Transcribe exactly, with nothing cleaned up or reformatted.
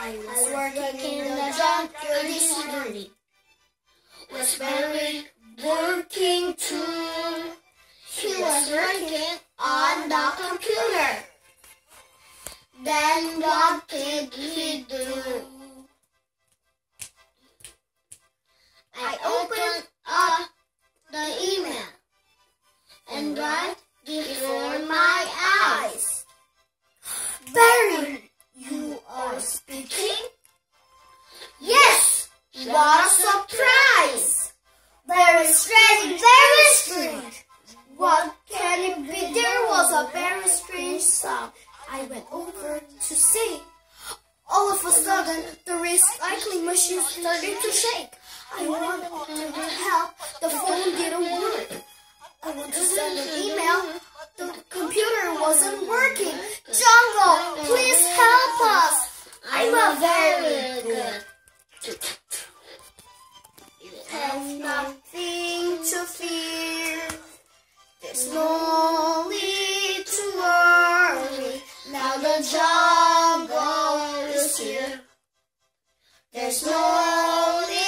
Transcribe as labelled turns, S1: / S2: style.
S1: I was working in the junkyard this morning. Was very working too. He was working on the computer. Then what did he do? I opened up the email and right before my eyes. Barry, you are speaking? Yes, what a surprise! Very strange, very strange. What can it be? There was a very strange sound. I went over to see. All of a sudden, the recycling machine started to shake. I wanted to help. The phone didn't work. I wanted to send an email. The computer wasn't working. Jungle, please help us. I'm a very good. You have nothing to fear. There's no need to worry. Now the jungle is here. There's no need